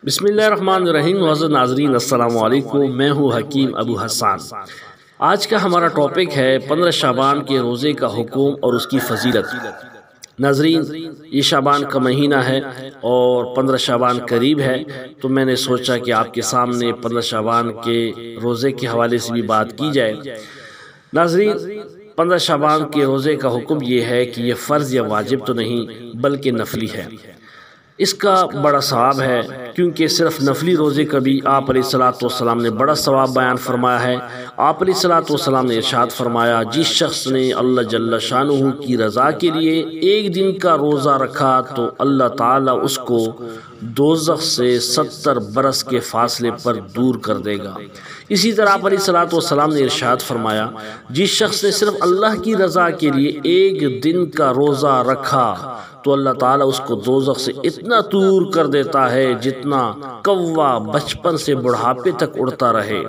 بسم اللہ الرحمن الرحیم۔ معزز ناظرین السلام علیکم، میں ہوں حکیم ابو حسان۔ آج کا ہمارا ٹاپک ہے 15 شعبان کے روزے کا حکم اور اس کی فضیلت۔ ناظرین، یہ شعبان کا مہینہ ہے اور 15 شعبان قریب ہے، تو میں نے سوچا کہ آپ کے سامنے 15 شعبان کے روزے کے حوالے سے بھی بات کی جائے۔ ناظرین، 15 شعبان کے روزے کا حکم یہ ہے کہ یہ فرض یا واجب تو نہیں بلکہ نفلی ہے۔ اس کا بڑا ثواب ہے، کیونکہ صرف نفلی روزے کا بھی آپ علیہ السلام نے بڑا ثواب بیان فرمایا ہے۔ آپ علیہ السلام نے ارشاد فرمایا، جس شخص نے اللہ جل شانہ کی رضا کے لیے ایک دن کا روزہ رکھا تو اللہ تعالیٰ اس کو دوزخ سے 70 برس کے فاصلے پر دور کر دے گا۔ اسی طرح آپ علیہ السلام نے ارشاد فرمایا، جس شخص نے صرف اللہ کی رضا کے لیے ایک دن کا روزہ رکھا تو اللہ تعالیٰ اس کو دوزخ سے اتنا دور کر دیتا ہے جتنا کوا بچپن سے بڑھاپے تک اڑتا رہے۔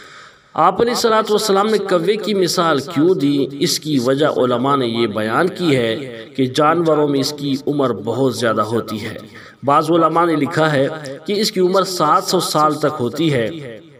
آپ علیہ السلام نے کوے کی مثال کیوں دی؟ اس کی وجہ علماء نے یہ بیان کی ہے کہ جانوروں میں اس کی عمر بہت زیادہ ہوتی ہے۔ بعض علماء نے لکھا ہے کہ اس کی عمر 700 سال تک ہوتی ہے۔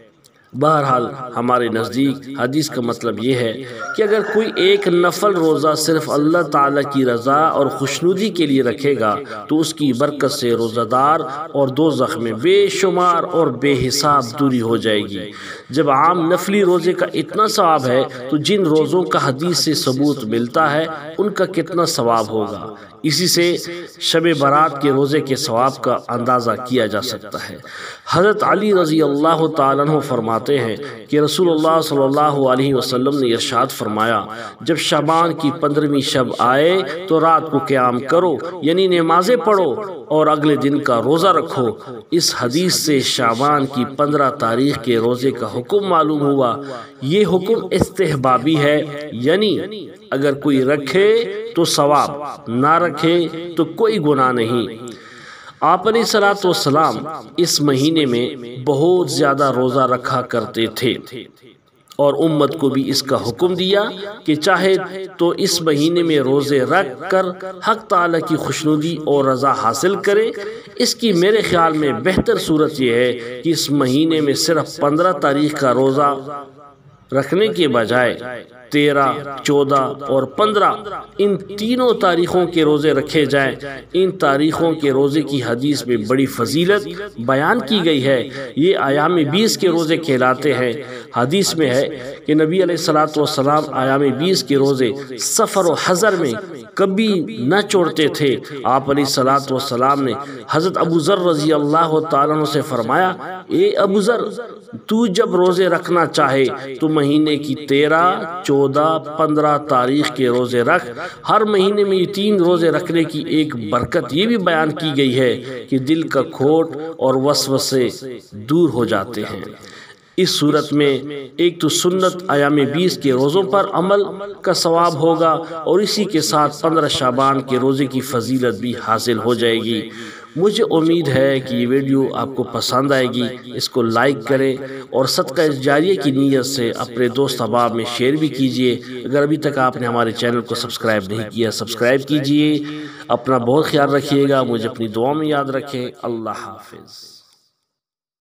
بہرحال ہمارے نزدیک حدیث کا مطلب یہ ہے کہ اگر کوئی ایک نفل روزہ صرف اللہ تعالیٰ کی رضا اور خوشنودی کے لیے رکھے گا تو اس کی برکت سے روزہ دار اور دوزخ میں بے شمار اور بے حساب دوری ہو جائے گی۔ جب عام نفلی روزے کا اتنا ثواب ہے تو جن روزوں کا حدیث سے ثبوت ملتا ہے ان کا کتنا ثواب ہوگا۔ اسی سے شب برات کے روزے کے ثواب کا اندازہ کیا جا سکتا ہے۔ حضرت علی رضی اللہ تعالیٰ عنہ فرماتے ہیں کہ رسول اللہ صلی اللہ علیہ وسلم نے ارشاد فرمایا، جب شعبان کی 15ویں شب آئے تو رات کو قیام کرو، یعنی نمازیں پڑھو اور اگلے دن کا روزہ رکھو۔ اس حدیث سے شعبان کی 15 تاریخ کے روزے کا حکم معلوم ہوا۔ یہ حکم استحبابی ہے، یعنی اگر کوئی رکھے تو ثواب، نہ رکھے تو کوئی گناہ نہیں۔ آپ علیہ السلام اس مہینے میں بہت زیادہ روزہ رکھا کرتے تھے اور امت کو بھی اس کا حکم دیا کہ چاہے تو اس مہینے میں روزے رکھ کر حق تعالیٰ کی خوشنودی اور رضا حاصل کرے۔ اس کی میرے خیال میں بہتر صورت یہ ہے کہ اس مہینے میں صرف 15 تاریخ کا روزہ رکھنے کے بجائے 13، 14 اور 15 ان تینوں تاریخوں کے روزے رکھے جائیں۔ ان تاریخوں کے روزے کی حدیث میں بڑی فضیلت بیان کی گئی ہے۔ یہ ایام 20 کے روزے کہلاتے ہیں۔ حدیث میں ہے کہ نبی علیہ السلام ایام 20 کے روزے سفر و حضر میں کبھی نہ چھوڑتے تھے۔ آپ علیہ السلام نے حضرت ابو ذر رضی اللہ تعالیٰ عنہ سے فرمایا، اے ابو ذر، تو جب روزے رکھنا چاہے تو مہینے کی 13، 14، 15 تاریخ کے روزے رکھ۔ ہر مہینے میں یہ 3 روزے رکھنے کی ایک برکت یہ بھی بیان کی گئی ہے کہ دل کا کھوٹ اور وسوسے دور ہو جاتے ہیں۔ اس صورت میں ایک تو سنت ایام 20 کے روزوں پر عمل کا ثواب ہوگا اور اسی کے ساتھ 15 شعبان کے روزے کی فضیلت بھی حاصل ہو جائے گی۔ مجھے امید ہے کہ یہ ویڈیو آپ کو پسند آئے گی۔ اس کو لائک کریں اور صدقہ جاریہ کی نیت سے اپنے دوست احباب میں شیئر بھی کیجیے۔ اگر ابھی تک آپ نے ہمارے چینل کو سبسکرائب نہیں کیا، سبسکرائب کیجیے۔ اپنا بہت خیال رکھیے گا، مجھے اپنی دعا میں یاد رکھیں۔ اللہ حافظ۔